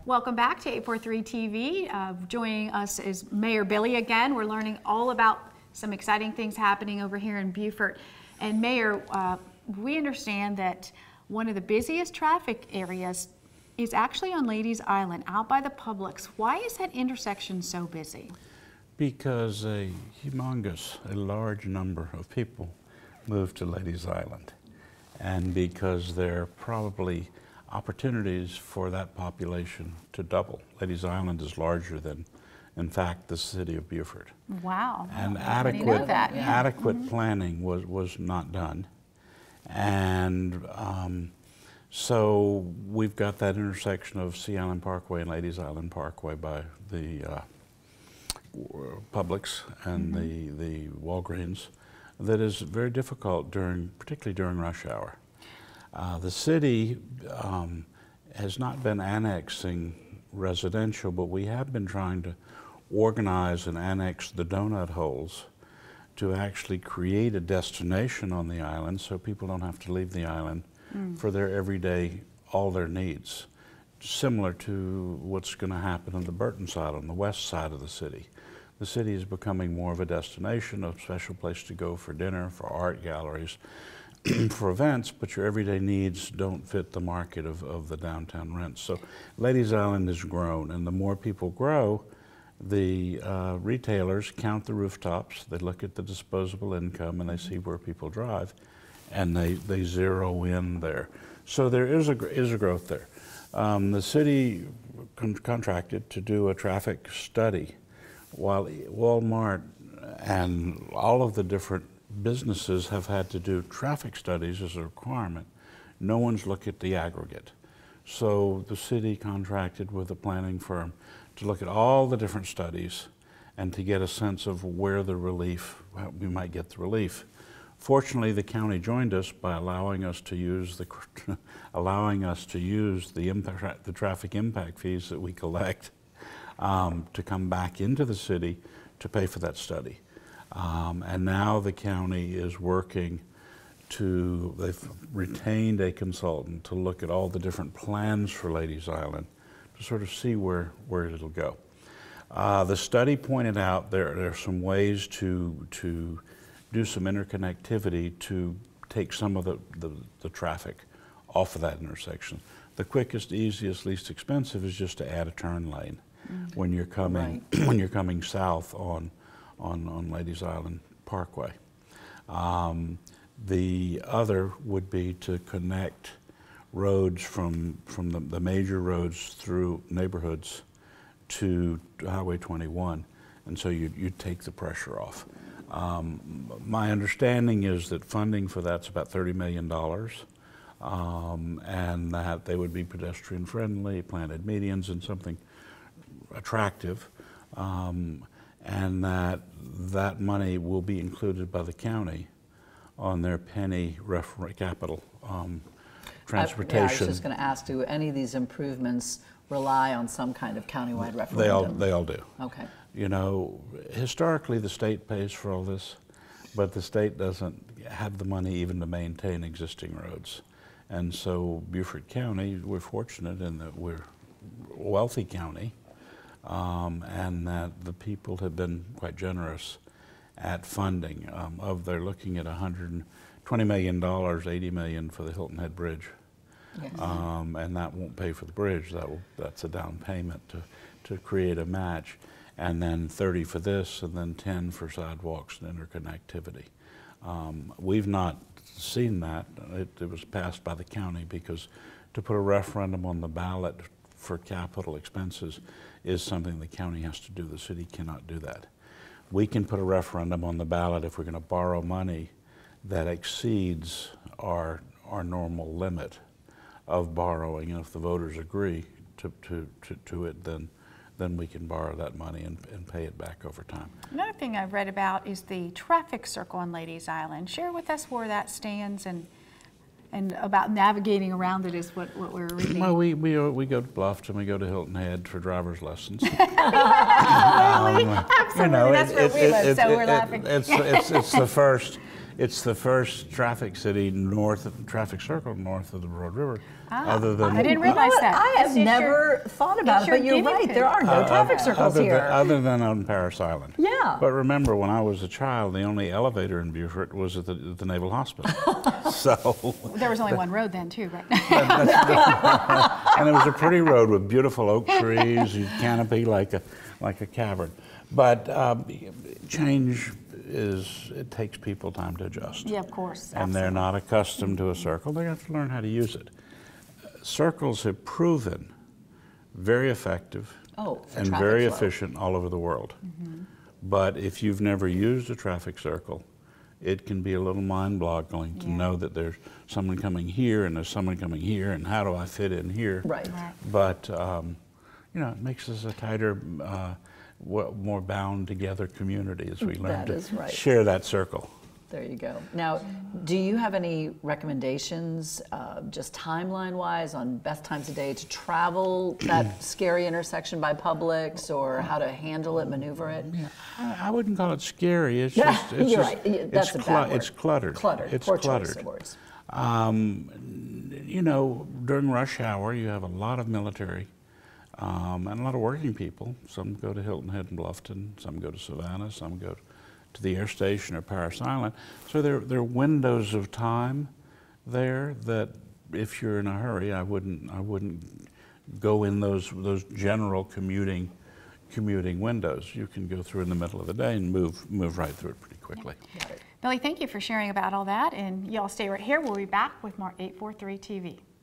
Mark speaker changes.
Speaker 1: Welcome back to 843 TV. Joining us is Mayor Billy again. We're learning all about some exciting things happening over here in Beaufort. And Mayor, we understand that one of the busiest traffic areas is actually on Ladies Island, out by the Publix. Why is that intersection so busy?
Speaker 2: Because a large number of people move to Ladies Island. And because there are probably opportunities for that population to double. Ladies Island is larger than, in fact, the city of Beaufort.
Speaker 1: Wow.
Speaker 2: And
Speaker 1: adequate
Speaker 2: planning was not done. And so we've got that intersection of Sea Island Parkway and Ladies Island Parkway by the Publix and the Walgreens that is very difficult particularly during rush hour. The city has not been annexing residential, but we have been trying to organize and annex the donut holes to actually create a destination on the island so people don't have to leave the island for their everyday, all their needs. Similar to what's going to happen on the Burton side, on the west side of the city. The city is becoming more of a destination, a special place to go for dinner, for art galleries, for events, but your everyday needs don't fit the market of the downtown rents. So Ladies Island has grown, and the more people grow, the retailers count the rooftops, they look at the disposable income, and they see where people drive, and they zero in there. So there is a growth there. The city contracted to do a traffic study, while Walmart and all of the different businesses have had to do traffic studies as a requirement. No one's looked at the aggregate. So the city contracted with a planning firm to look at all the different studies and to get a sense of where the relief, we might get the relief. Fortunately, the county joined us by allowing us to use the traffic impact fees that we collect to come back into the city to pay for that study. And now the county is working they've retained a consultant to look at all the different plans for Ladies Island to sort of see where it'll go. The study pointed out there are some ways to do some interconnectivity to take some of the traffic off of that intersection. The quickest, easiest, least expensive is just to add a turn lane when you're coming when you're coming south on Ladies Island Parkway. The other would be to connect roads from the major roads through neighborhoods to Highway 21, and so you'd take the pressure off. My understanding is that funding for that's about $30 million, and that they would be pedestrian friendly, planted medians, and something attractive. And that money will be included by the county on their penny capital transportation.
Speaker 3: Yeah, I was just going to ask, do any of these improvements rely on some kind of countywide referendum?
Speaker 2: They all do.
Speaker 3: Okay.
Speaker 2: You know, historically the state pays for all this, but the state doesn't have the money even to maintain existing roads. And so Beaufort County, we're fortunate in that we're a wealthy county, and that the people have been quite generous at funding. They're looking at $120 million, $80 million for the Hilton Head Bridge. Yes. And that won't pay for the bridge. That's a down payment to create a match. And then 30 for this, and then 10 for sidewalks and interconnectivity. We've not seen that. It was passed by the county because to put a referendum on the ballot for capital expenses is something the county has to do. The city cannot do that. We can put a referendum on the ballot if we're going to borrow money that exceeds our normal limit of borrowing, and if the voters agree to it, then we can borrow that money and pay it back over time.
Speaker 1: Another thing I've read about is the traffic circle on Ladies Island. Share with us where that stands and about navigating around it is what we're reading.
Speaker 2: Well, we go to Bluffton, we go to Hilton Head for driver's lessons.
Speaker 1: Absolutely, absolutely. You know, that's where we live, so we're laughing.
Speaker 2: It's the first. It's the first traffic circle north of the Broad River,
Speaker 1: Ah,
Speaker 2: other than
Speaker 1: I didn't realize that.
Speaker 3: I have
Speaker 1: It's
Speaker 3: never thought about it,
Speaker 1: your
Speaker 3: but you're
Speaker 1: guinea
Speaker 3: right.
Speaker 1: pig.
Speaker 3: There are no traffic circles here.
Speaker 2: Other than on Paris Island.
Speaker 3: Yeah.
Speaker 2: But remember, when I was a child, the only elevator in Beaufort was at the Naval Hospital. So,
Speaker 1: There was only one road then too, right?
Speaker 2: and it was a pretty road with beautiful oak trees, and canopy like a cavern. But change it takes people time to adjust.
Speaker 1: Yeah, of course.
Speaker 2: And they're not accustomed to a circle. They have to learn how to use it. Circles have proven very effective
Speaker 3: for
Speaker 2: and
Speaker 3: traffic
Speaker 2: very
Speaker 3: flow.
Speaker 2: efficient all over the world. But if you've never used a traffic circle, it can be a little mind-boggling to know that there's someone coming here and there's someone coming here, and how do I fit in here?
Speaker 3: Right.
Speaker 2: But you know, it makes us a tighter, more bound together community as we learn
Speaker 3: That is
Speaker 2: to
Speaker 3: right.
Speaker 2: share that circle.
Speaker 3: There you go. Now, do you have any recommendations, just timeline-wise, on best times of day to travel that scary intersection by Publix, or how to handle it, maneuver it?
Speaker 2: I wouldn't call it scary. It's
Speaker 3: Yeah,
Speaker 2: just, it's
Speaker 3: you're
Speaker 2: just,
Speaker 3: right. That's a bad word.
Speaker 2: It's cluttered.
Speaker 3: Cluttered.
Speaker 2: It's
Speaker 3: Poor
Speaker 2: cluttered.
Speaker 3: choice of words.
Speaker 2: You know, during rush hour, you have a lot of military and a lot of working people. Some go to Hilton Head and Bluffton. Some go to Savannah. Some go to the air station or Paris Island. So there are windows of time there that, if you're in a hurry, I wouldn't go in those general commuting windows. You can go through in the middle of the day and move right through it pretty quickly.
Speaker 1: Billy, thank you for sharing about all that, and y'all stay right here. We'll be back with more 843 TV.